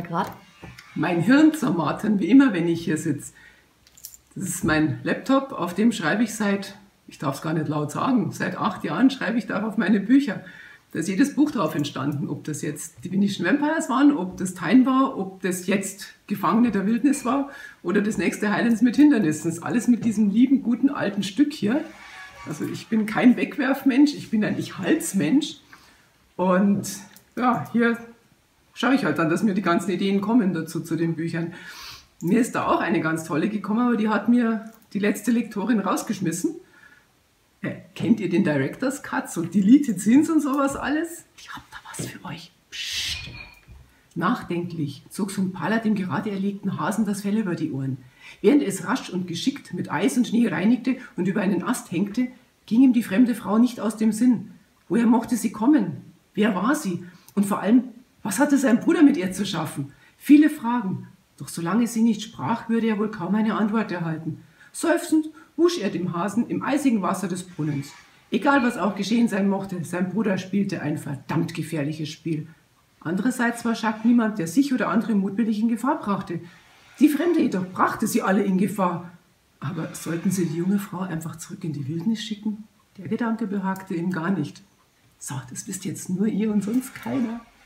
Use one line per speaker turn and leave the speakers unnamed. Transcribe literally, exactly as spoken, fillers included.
gerade?
Mein Hirn zermartern, wie immer, wenn ich hier sitze. Das ist mein Laptop, auf dem schreibe ich seit, ich darf es gar nicht laut sagen, seit acht Jahren schreibe ich darauf meine Bücher. Da ist jedes Buch drauf entstanden, ob das jetzt die Venetian Vampires waren, ob das Tyne war, ob das jetzt Gefangene der Wildnis war oder das nächste Highlands mit Hindernissen. Das ist alles mit diesem lieben, guten, alten Stück hier. Also ich bin kein Wegwerfmensch, ich bin ein Ich-Halts-Mensch. Und ja, hier schaue ich halt dann, dass mir die ganzen Ideen kommen dazu, zu den Büchern. Mir ist da auch eine ganz tolle gekommen, aber die hat mir die letzte Lektorin rausgeschmissen. Äh, kennt ihr den Director's Cut, so Deleted Scenes und sowas alles? Ich hab da was für euch. Psst. Nachdenklich zog Sumpala dem gerade erlegten Hasen das Fell über die Ohren. Während es rasch und geschickt mit Eis und Schnee reinigte und über einen Ast hängte, ging ihm die fremde Frau nicht aus dem Sinn. Woher mochte sie kommen? Wer war sie? Und vor allem, was hatte sein Bruder mit ihr zu schaffen? Viele Fragen. Doch solange sie nicht sprach, würde er wohl kaum eine Antwort erhalten. Seufzend wusch er dem Hasen im eisigen Wasser des Brunnens. Egal, was auch geschehen sein mochte, sein Bruder spielte ein verdammt gefährliches Spiel. Andererseits war Jacques niemand, der sich oder andere mutwillig in Gefahr brachte. Die Fremde jedoch brachte sie alle in Gefahr. Aber sollten sie die junge Frau einfach zurück in die Wildnis schicken? Der Gedanke behagte ihm gar nicht. So, das wisst jetzt nur ihr und sonst keiner.